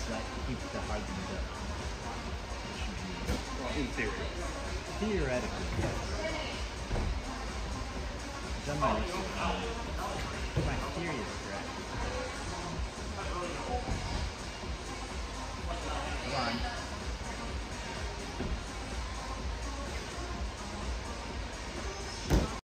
that keeps the hardened up. Well, in theory. Theoretically, yes. That might